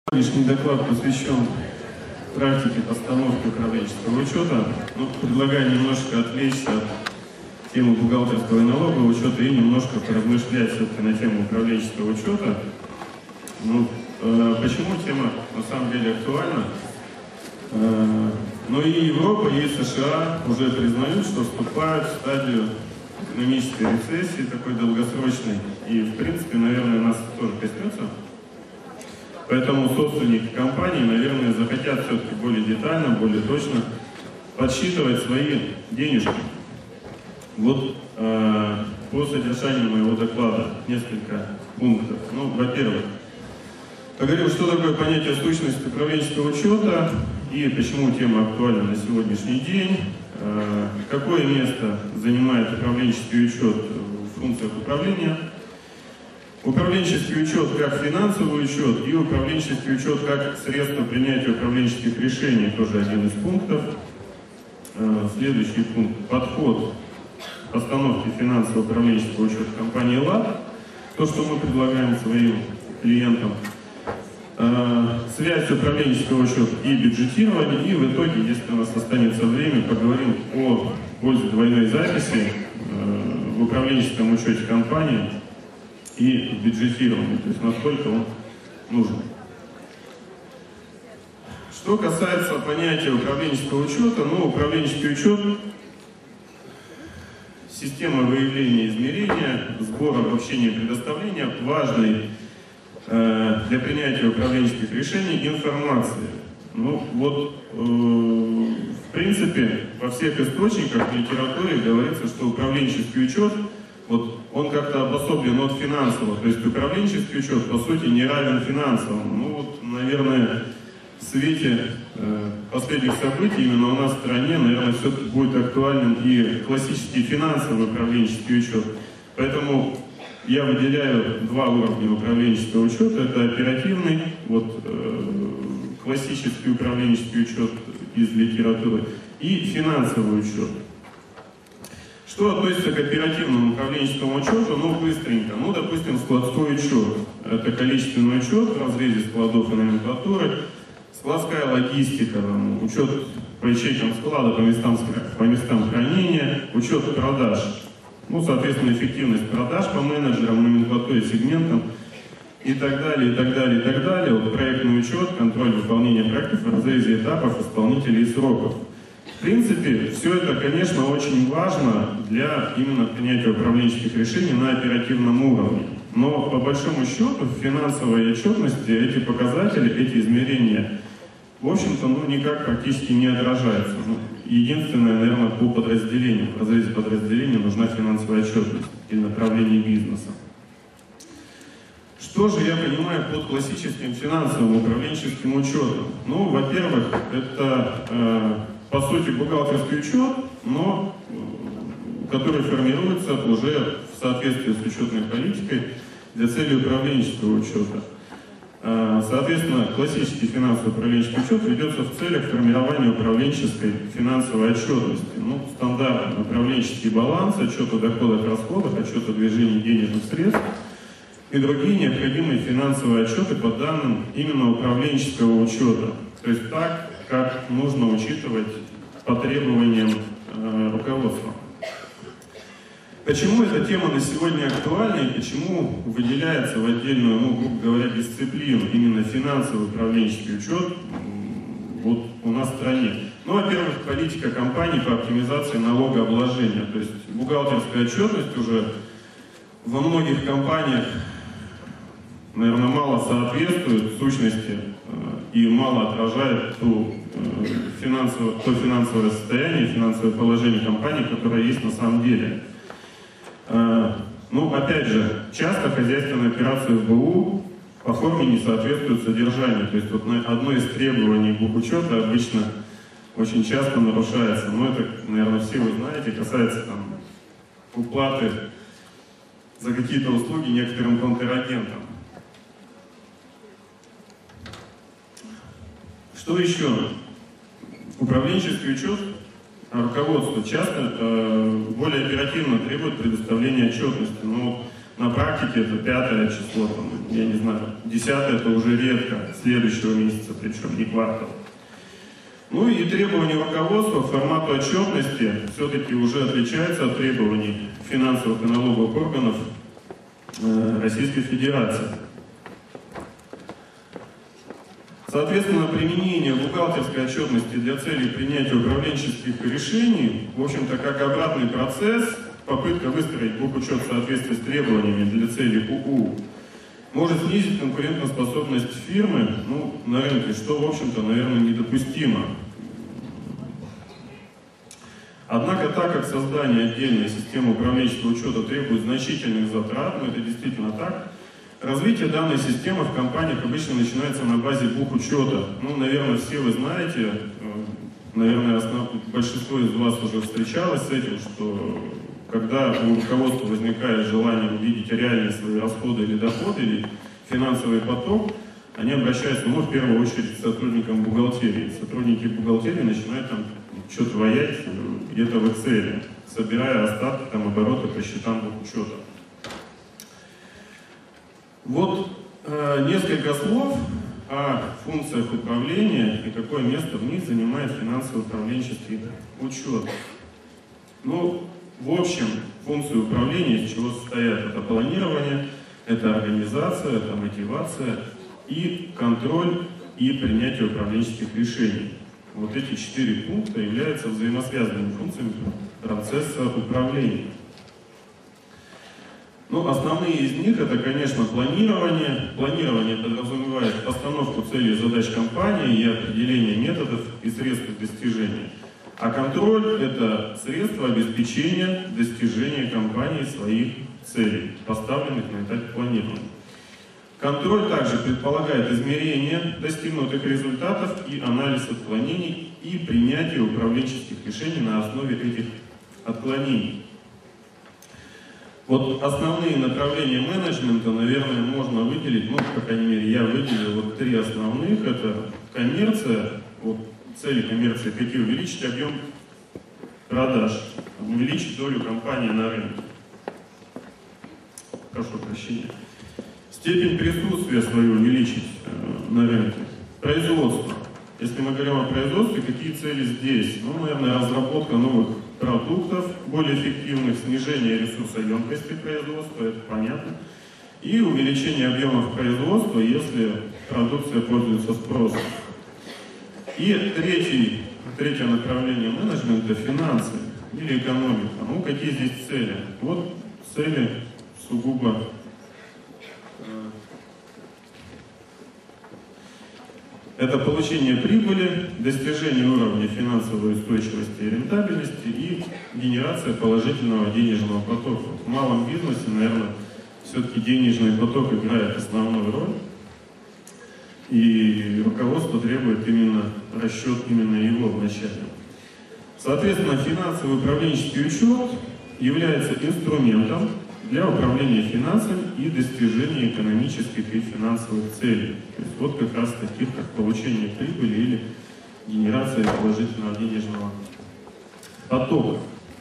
Сегодняшний доклад посвящен практике постановки управленческого учета. Предлагаю немножко отвлечься от темы бухгалтерского и налогового учета и немножко поразмышлять все-таки на тему управленческого учета. Почему тема на самом деле актуальна? Но и Европа, и США уже признают, что вступают в стадию экономической рецессии, такой долгосрочной. И, в принципе, наверное, нас это тоже коснется. Поэтому собственники компаний, наверное, захотят все-таки более детально, более точно подсчитывать свои денежки. По содержанию моего доклада несколько пунктов. Во-первых, поговорим, что такое понятие сущности управленческого учета и почему тема актуальна на сегодняшний день. Какое место занимает управленческий учет в функциях управления. Управленческий учет как финансовый учет и управленческий учет как средство принятия управленческих решений, тоже один из пунктов. Следующий пункт – подход постановки финансового управленческого учета компании ЛАД, то, что мы предлагаем своим клиентам. Связь управленческого учета и бюджетирования, и в итоге, если у нас останется время, поговорим о пользе двойной записи в управленческом учете компании и бюджетировании, то есть насколько он нужен. Что касается понятия управленческого учета, управленческий учет – система выявления и измерения, сбора, обобщения и предоставления важной для принятия управленческих решений информации. В принципе, во всех источниках в литературе говорится, что управленческий учет, он как-то обособлен от финансового, то есть управленческий учет, по сути, не равен финансовому. Наверное, в свете последних событий именно у нас в стране, наверное, все-таки будет актуальным и классический финансовый управленческий учет. Поэтому я выделяю два уровня управленческого учета. Это оперативный, классический управленческий учет из литературы, и финансовый учет. Что относится к оперативному управленческому учету? Быстренько. Допустим, складской учет. Это количественный учет в разрезе складов и номенклатуры. Складская логистика, учет по ячейкам склада, по местам хранения, учет продаж. Соответственно, эффективность продаж по менеджерам, номенклатуре, сегментам и так далее, и так далее, и так далее. Проектный учет, контроль выполнения проектов в разрезе этапов, исполнителей и сроков. В принципе, все это, конечно, очень важно для именно принятия управленческих решений на оперативном уровне. Но по большому счету в финансовой отчетности эти показатели, эти измерения, в общем-то, никак практически не отражаются. Единственное, наверное, по подразделению. В разрезе подразделения нужна финансовая отчетность и направление бизнеса. Что же я понимаю под классическим финансовым управленческим учетом? Во-первых, это, по сути, бухгалтерский учет, но который формируется уже в соответствии с учетной политикой для цели управленческого учета. Соответственно, классический финансовый управленческий учет ведется в целях формирования управленческой финансовой отчетности. Стандартный управленческий баланс, отчет о доходах и расходах, отчет о движении денежных средств и другие необходимые финансовые отчеты по данным именно управленческого учета. То есть так, как нужно учитывать по требованиям руководства. Почему эта тема на сегодня актуальна и почему выделяется в отдельную, грубо говоря, дисциплину именно финансовый управленческий учет у нас в стране? Во-первых, политика компаний по оптимизации налогообложения. То есть бухгалтерская отчетность уже во многих компаниях, наверное, мало соответствует сущности и мало отражает то финансовое состояние, финансовое положение компании, которое есть на самом деле. Опять же, часто хозяйственные операции в БУ по форме не соответствуют содержанию. То есть одно из требований бухучета обычно очень часто нарушается. Это, наверное, все вы знаете, касается уплаты за какие-то услуги некоторым контрагентам. Что еще? Управленческий учет руководство часто более оперативно требует предоставления отчетности. На на практике это 5 число, там, я не знаю, 10 это уже редко, следующего месяца, причем не квартал. Ну и требования руководства к формату отчетности все-таки уже отличаются от требований финансовых и налоговых органов Российской Федерации. Соответственно, применение бухгалтерской отчетности для целей принятия управленческих решений, в общем-то, как обратный процесс, попытка выстроить бухучет в соответствии с требованиями для целей УУ, может снизить конкурентоспособность фирмы на рынке, что, в общем-то, наверное, недопустимо. Однако, так как создание отдельной системы управленческого учета требует значительных затрат, это действительно так, развитие данной системы в компаниях обычно начинается на базе бухучета. Наверное, все вы знаете, наверное, большинство из вас уже встречалось с этим, что когда у руководства возникает желание увидеть реальные свои расходы или доходы, или финансовый поток, они обращаются, в первую очередь, к сотрудникам бухгалтерии. Сотрудники бухгалтерии начинают там что-то ваять где-то в Excel, собирая остатки оборота по счетам бухучета. Вот несколько слов о функциях управления и какое место в них занимает финансово-управленческий учет. В общем, функции управления из чего состоят? Это планирование, это организация, это мотивация и контроль и принятие управленческих решений. Вот эти 4 пункта являются взаимосвязанными функциями процесса управления. Основные из них это, конечно, планирование. Планирование подразумевает постановку целей и задач компании и определение методов и средств достижения. А контроль – это средство обеспечения достижения компанией своих целей, поставленных на этапе планирования. Контроль также предполагает измерение достигнутых результатов и анализ отклонений и принятие управленческих решений на основе этих отклонений. Вот основные направления менеджмента, наверное, можно выделить, по крайней мере, я выделил 3 основных. Это коммерция. Цели коммерции какие? Увеличить объем продаж, увеличить долю компании на рынке. Прошу прощения. Степень присутствия свою увеличить на рынке. Производство. Если мы говорим о производстве, какие цели здесь? Наверное, разработка новых продуктов, более эффективных, снижение ресурсоемкости производства, это понятно. И увеличение объемов производства, если продукция пользуется спросом. И третье направление менеджмента – финансы или экономика. Какие здесь цели? Цели сугубо это получение прибыли, достижение уровня финансовой устойчивости и рентабельности и генерация положительного денежного потока. В малом бизнесе, наверное, все-таки денежный поток играет основную роль. И руководство требует расчет именно его вначале. Соответственно, финансовый управленческий учет является инструментом для управления финансами и достижения экономических и финансовых целей. То есть как раз таких, как получение прибыли или генерация положительного денежного потока.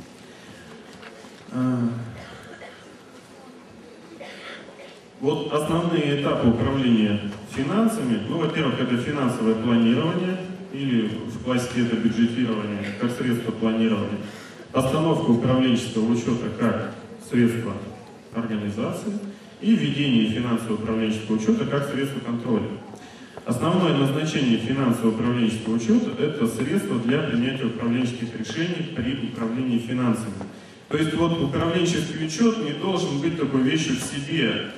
Основные этапы управления финансами. Во-первых, это финансовое планирование, или в классике это бюджетирование, как средство планирования. Постановка управленческого учета как средство организации и введение финансового управленческого учета как средство контроля. Основное назначение финансового управленческого учета – это средство для принятия управленческих решений при управлении финансами. То есть управленческий учет не должен быть такой вещью в себе.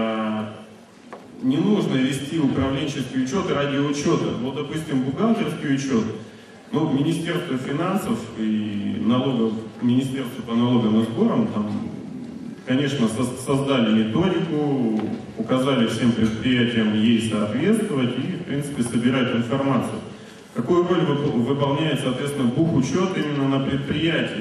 Не нужно вести управленческий учет ради учета. Допустим, бухгалтерский учет, Министерство финансов и Министерство по налогам и сборам, конечно, создали методику, указали всем предприятиям ей соответствовать и, в принципе, собирать информацию. Какую роль выполняет, соответственно, бухучет именно на предприятии?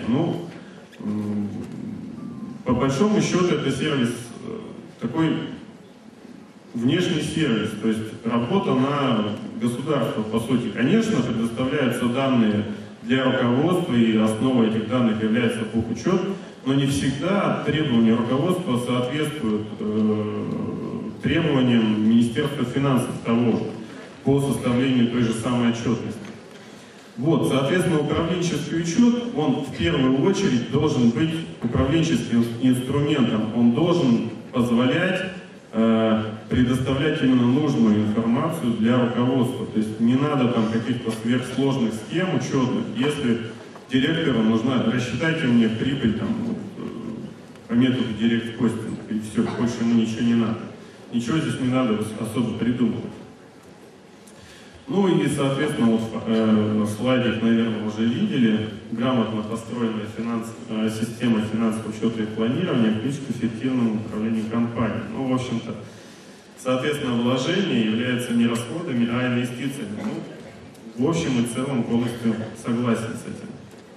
По большому счету, это сервис, такой внешний сервис, то есть работа на государство, по сути. Конечно, предоставляются данные для руководства, и основой этих данных является бухучет, но не всегда требования руководства соответствуют требованиям Министерства финансов того же по составлению той же самой отчетности. Вот, соответственно, управленческий учет, он в первую очередь должен быть управленческим инструментом, он должен позволять предоставлять именно нужную информацию для руководства. То есть не надо там каких-то сверхсложных схем учетных. Если директору нужно, рассчитайте мне прибыль там, по методу директ-костинг, и все, больше ему ничего не надо. Ничего здесь не надо особо придумывать. Ну и, соответственно, вот в слайдах, наверное, уже видели, грамотно построенная система финансового учета и планирования, ключ к эффективному управлению компанией. Ну, в общем-то, соответственно, вложения являются не расходами, а инвестициями. Ну, в общем и целом полностью согласен с этим.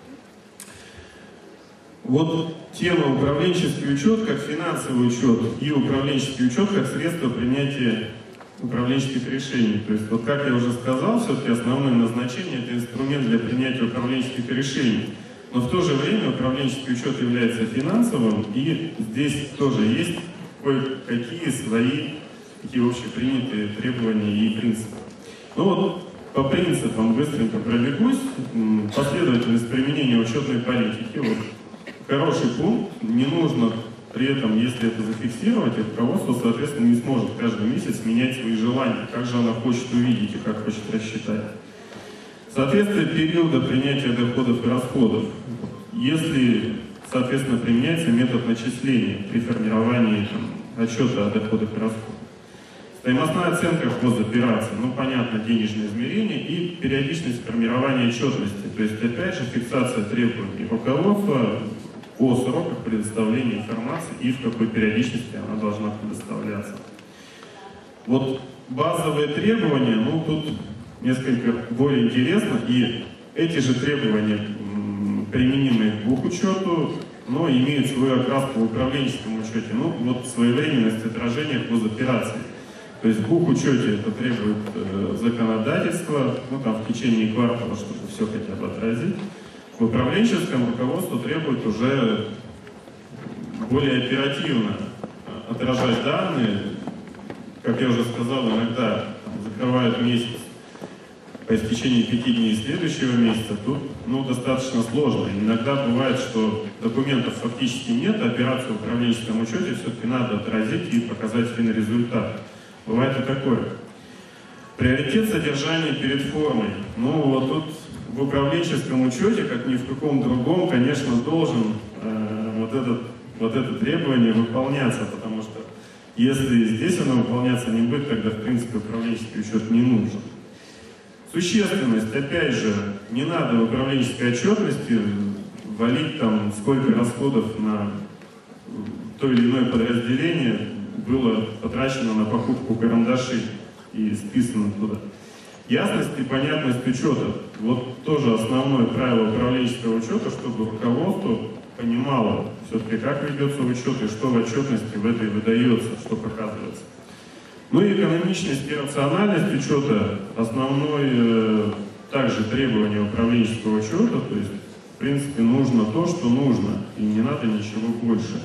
Вот тема управленческий учет как финансовый учет и управленческий учет как средство принятия управленческих решений. То есть, вот как я уже сказал, все-таки основное назначение – это инструмент для принятия управленческих решений. Но в то же время управленческий учет является финансовым, и здесь тоже есть кое-какие свои такие общепринятые требования и принципы. Ну вот, по принципам быстренько пробегусь. Последовательность применения учетной политики. Вот, хороший пункт, не нужно при этом, если это зафиксировать, руководство, соответственно, не сможет каждый месяц менять свои желания, как же она хочет увидеть и как хочет рассчитать. Соответствие периода принятия доходов и расходов. Если, соответственно, применяется метод начисления при формировании отчета о доходах и расходах. Стоимостная оценка хозопераций, ну, понятно, денежное измерение и периодичность формирования отчетности. То есть, опять же, фиксация требований руководства о сроках предоставления информации и в какой периодичности она должна предоставляться. Вот базовые требования, ну, тут несколько более интересно, и эти же требования применимы к бухучету, но имеют свою окраску в управленческом учете. Ну, вот своевременность отражения хозопераций. То есть в бухучете это требует законодательства, ну, там, в течение квартала, чтобы все хотя бы отразить. В управленческом руководство требует уже более оперативно отражать данные. Как я уже сказал, иногда закрывают месяц по истечении 5 дней следующего месяца. Тут, ну, достаточно сложно. Иногда бывает, что документов фактически нет, а операцию в управленческом учете все-таки надо отразить и показать финрезультат. Бывает и такое. Приоритет содержания перед формой. Ну, вот тут в управленческом учете, как ни в каком другом, конечно, должен вот это требование выполняться, потому что если здесь оно выполняться не будет, тогда, в принципе, управленческий учет не нужен. Существенность, опять же, не надо в управленческой отчетности валить там, сколько расходов на то или иное подразделение было потрачено на покупку карандашей и списано туда. Ясность и понятность учета. Вот тоже основное правило управленческого учета, чтобы руководство понимало все-таки, как ведется учет и что в отчетности в этой выдается, что показывается. Ну и экономичность и рациональность учета – основное также требование управленческого учета, то есть, в принципе, нужно то, что нужно, и не надо ничего больше.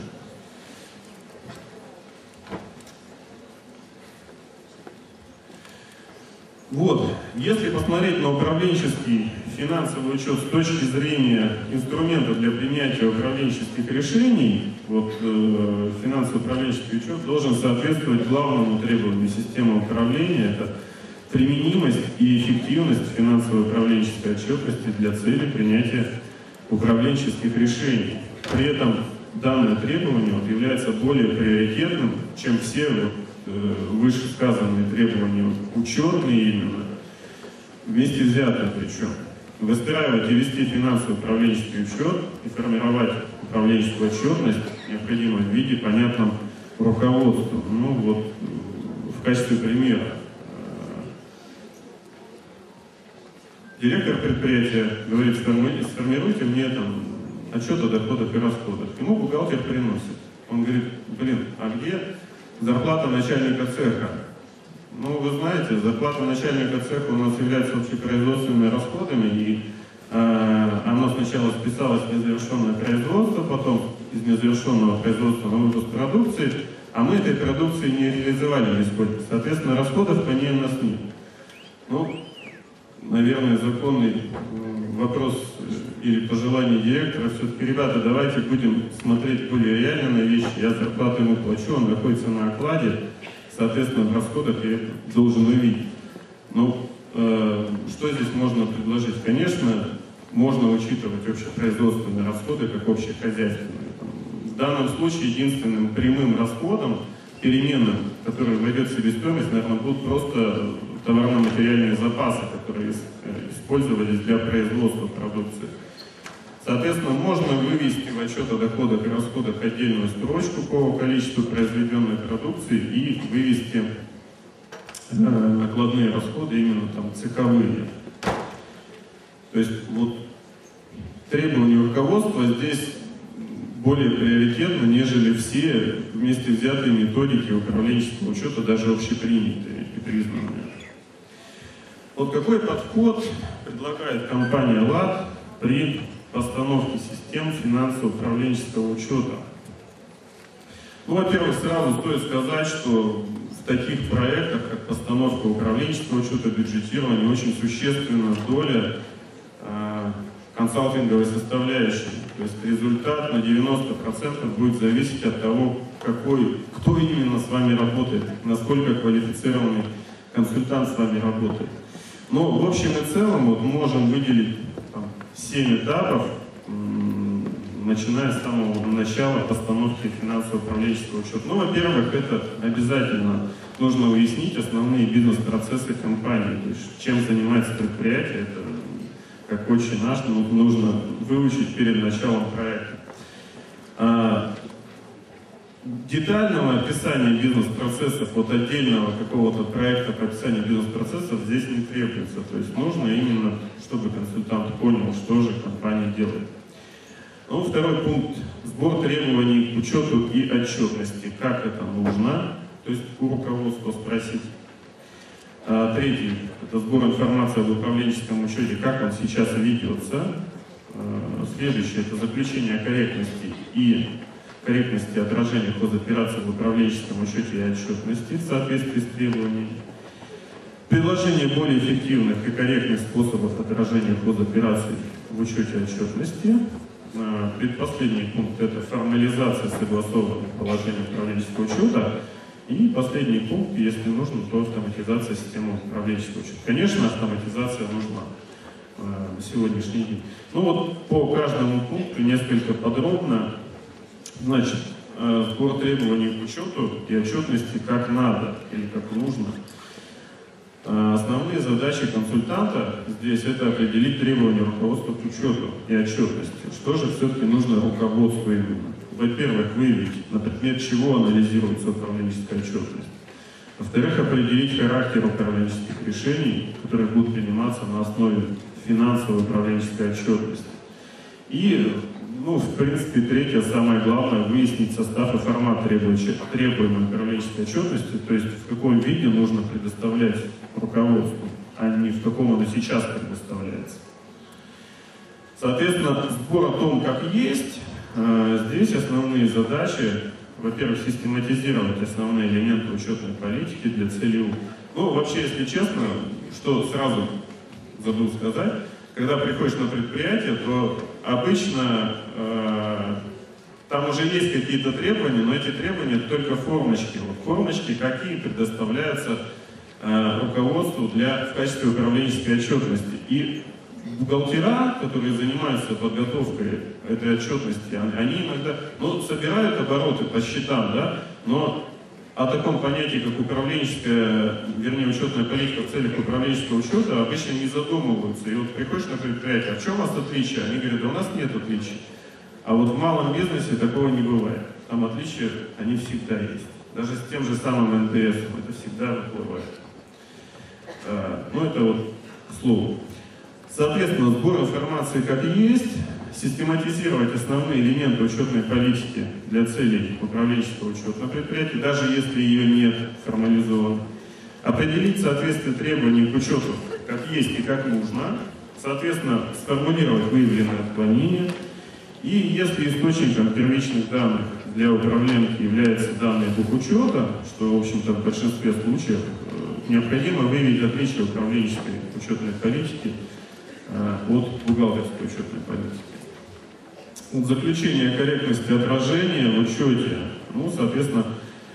Вот, если посмотреть на управленческий финансовый учет с точки зрения инструмента для принятия управленческих решений, вот финансовый управленческий учет должен соответствовать главному требованию системы управления, это применимость и эффективность финансовой управленческой отчетности для цели принятия управленческих решений. При этом данное требование вот является более приоритетным, чем все вышесказанные требования учетные именно, вместе взятые причем. Выстраивать и вести финансовый управленческий учет и формировать управленческую отчетность необходимо в виде понятном руководству. Ну вот, в качестве примера. Директор предприятия говорит, сформируйте мне там отчет о доходах и расходах. Ему бухгалтер приносит. Он говорит, блин, а где зарплата начальника цеха? Ну, вы знаете, зарплата начальника цеха у нас является общепроизводственными расходами, и Оно сначала списалось в незавершенное производство, потом из незавершенного производства на выпуск продукции, а мы этой продукции не реализовали нисколько. Соответственно, расходов по ней у нас нет. Ну, наверное, законный вопрос или пожелание директора, все-таки, ребята, давайте будем смотреть более реально на вещи. Я зарплату ему плачу, он находится на окладе, соответственно, в расходах я это должен увидеть. Ну, что здесь можно предложить? Конечно, можно учитывать общепроизводственные расходы как общехозяйственные. В данном случае единственным прямым расходом, переменным, который войдет в себестоимость, наверное, будут просто товарно-материальные запасы, которые использовались для производства продукции. Соответственно, можно вывести в отчет о доходах и расходах отдельную строчку по количеству произведенной продукции и вывести накладные расходы именно там цеховые. То есть вот требования руководства здесь более приоритетны, нежели все вместе взятые методики управленческого учета, даже общепринятые и признанные. Вот какой подход предлагает компания ЛАД при постановке систем финансово-управленческого учета? Ну, во-первых, сразу стоит сказать, что в таких проектах, как постановка управленческого учета, бюджетирования, очень существенна доля консалтинговой составляющей. То есть результат на 90% будет зависеть от того, кто именно с вами работает, насколько квалифицированный консультант с вами работает. Но в общем и целом вот, можем выделить 7 этапов, начиная с самого начала постановки финансово-управленческого учета. Ну, во-первых, это обязательно нужно уяснить основные бизнес-процессы компании. То есть, чем занимается предприятие, это как отче наш, нужно выучить перед началом проекта. Детального описания бизнес-процессов от отдельного какого-то проекта по описанию бизнес-процессов здесь не требуется. То есть нужно именно, чтобы консультант понял, что же компания делает. Ну, второй пункт – сбор требований к учету и отчетности. Как это нужно? То есть у руководства спросить. Третий – это сбор информации об управленческом учете, как он сейчас ведется. Следующее – это заключение о корректности отражения хозопераций в управленческом учете и отчетности в соответствии с требованиями. Предложение более эффективных и корректных способов отражения хозопераций в учете и отчетности. Предпоследний пункт – это формализация согласованных положений управленческого учета. И последний пункт, если нужно, то автоматизация системы управленческого учета. Конечно, автоматизация нужна на сегодняшний день. Ну вот по каждому пункту несколько подробно. Значит, сбор требований к учету и отчетности как надо или как нужно. Основные задачи консультанта здесь это определить требования руководства к учету и отчетности. Что же все-таки нужно руководству именно? Во-первых, выявить, на предмет чего анализируется управленческая отчетность. Во-вторых, определить характер управленческих решений, которые будут приниматься на основе финансовой управленческой отчетности. И, в принципе, третье, самое главное, выяснить состав и формат требуемой управленческой отчетности, то есть в каком виде нужно предоставлять руководству, а не в каком оно сейчас предоставляется. Соответственно, сбор о том, как есть. Здесь основные задачи, во-первых, систематизировать основные элементы учетной политики для целей. Вообще, если честно, что сразу забыл сказать, когда приходишь на предприятие, то обычно там уже есть какие-то требования, но эти требования только формочки. Формочки какие предоставляются руководству в качестве управленческой отчетности. И бухгалтера, которые занимаются подготовкой этой отчетности, они иногда собирают обороты по счетам, да, но о таком понятии, как учетная политика в целях управленческого учета обычно не задумываются. И вот приходишь на предприятие, а в чем у вас отличие? Они говорят, да у нас нет отличий. А вот в малом бизнесе такого не бывает. Там отличия, они всегда есть. Даже с тем же самым НДС это всегда выплывает. Это вот к слову. Соответственно, сбор информации как есть, систематизировать основные элементы учетной политики для целей управленческого учета на предприятии, даже если ее нет формализовано, определить соответствие требований к учету как есть и как нужно, соответственно, сформулировать выявленное отклонение. И если источником первичных данных для управленки являются данные бухучета, что, в общем-то, в большинстве случаев необходимо выявить отличие управленческой учетной политики от бухгалтерской учетной политики. Заключение о корректности отражения в учете, ну, соответственно,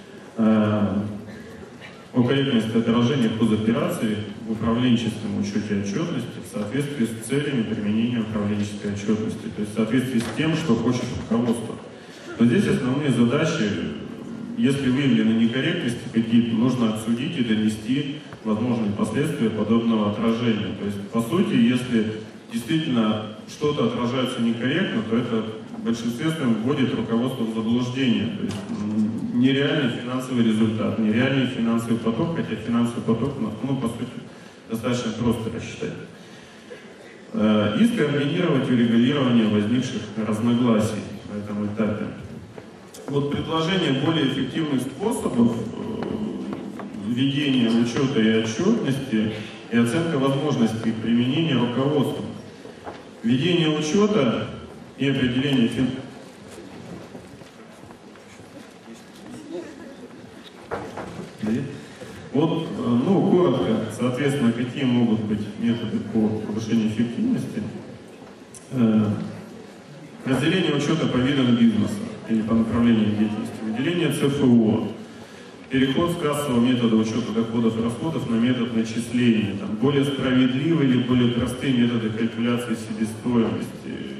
о корректности отражения хозопераций в управленческом учете отчетности в соответствии с целями применения управленческой отчетности, то есть в соответствии с тем, что хочет руководство. Но здесь основные задачи, если выявлены некорректности какие-то, нужно обсудить и донести возможные последствия подобного отражения. То есть, по сути, если действительно что-то отражается некорректно, то это в большинстве своем вводит руководство в заблуждение. То есть нереальный финансовый результат, нереальный финансовый поток, хотя финансовый поток, ну, по сути, достаточно просто рассчитать. И скоординировать урегулирование возникших разногласий на этом этапе. Вот предложение более эффективных способов ведения учета и отчетности и оценка возможностей их применения руководством. Ведение учета и определение Вот, ну, коротко, соответственно, какие могут быть методы по повышению эффективности. Разделение учета по видам бизнеса или по направлениям деятельности, выделение ЦФО, переход с кассового метода учета доходов и расходов на метод начисления, там, более справедливые или более простые методы калькуляции себестоимости,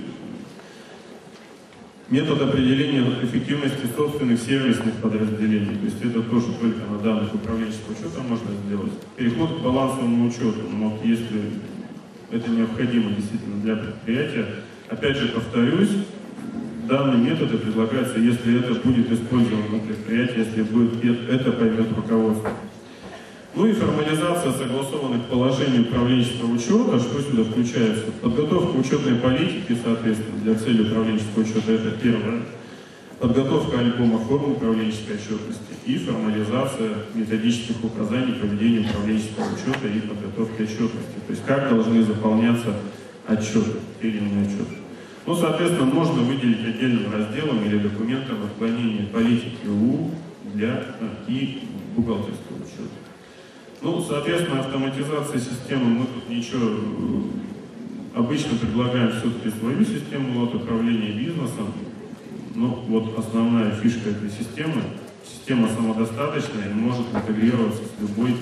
метод определения эффективности собственных сервисных подразделений, то есть это тоже только на данных управленческого учета можно сделать. Переход к балансовому учету, ну, вот если это необходимо действительно для предприятия. Опять же повторюсь, данные методы предлагаются, если это будет использовано на предприятии, если это поймет руководство. Ну и формализация согласованных положений управленческого учета, что сюда включается? Подготовка учетной политики, соответственно, для цели управленческого учета, это первое. Подготовка альбома форм управленческой отчетности и формализация методических указаний по ведению управленческого учета и подготовки отчетности. То есть как должны заполняться отчеты, или иные отчеты. Ну, соответственно, можно выделить отдельным разделом или документом отклонения политики УУ и бухгалтерского учета. Ну, соответственно, автоматизация системы, мы тут ничего, обычно предлагаем все-таки свою систему управления бизнесом. Ну, вот основная фишка этой системы, система самодостаточная и может интегрироваться с любой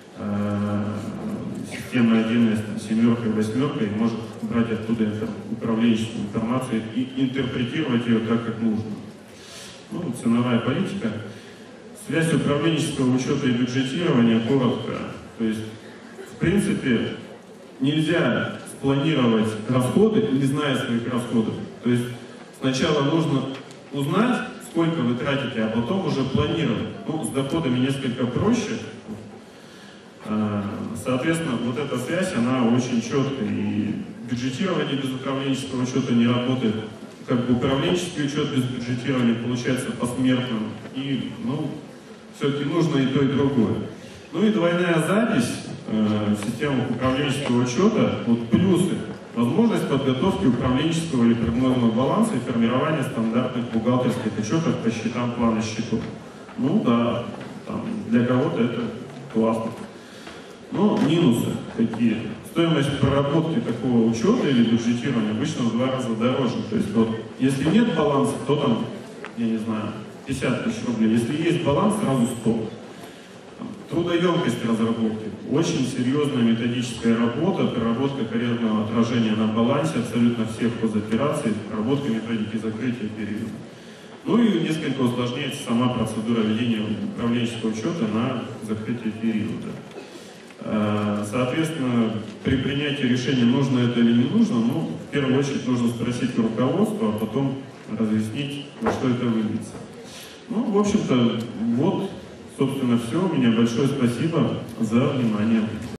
системой 1С, семеркой, восьмеркой, и может брать оттуда управленческую информацию и интерпретировать ее так, как нужно. Ну, ценовая политика. Связь управленческого учета и бюджетирования коротко. То есть, в принципе, нельзя спланировать расходы, не зная своих расходов. То есть, сначала нужно узнать, сколько вы тратите, а потом уже планировать. Ну, с доходами несколько проще. Соответственно, вот эта связь, она очень четкая. И бюджетирование без управленческого учета не работает. Как бы управленческий учет без бюджетирования получается посмертным. И, ну, все-таки нужно и то, и другое. Ну и двойная запись в системах управленческого учета, вот плюсы. Возможность подготовки управленческого или прогнозного баланса и формирования стандартных бухгалтерских отчетов по счетам плана счетов. Ну да, там, для кого-то это классно. Но минусы какие? Стоимость проработки такого учета или бюджетирования обычно в 2 раза дороже. То есть вот, если нет баланса, то там, я не знаю, 50 тысяч рублей. Если есть баланс, сразу 100. Трудоемкость разработки. Очень серьезная методическая работа, проработка корректного отражения на балансе абсолютно всех хозопераций, проработка методики закрытия периода. Ну и несколько усложняется сама процедура ведения управленческого учета на закрытие периода. Соответственно, при принятии решения, нужно это или не нужно, ну, в первую очередь нужно спросить руководство, а потом разъяснить, во что это выльется. Ну, в общем-то, вот, собственно, все. У меня большое спасибо за внимание.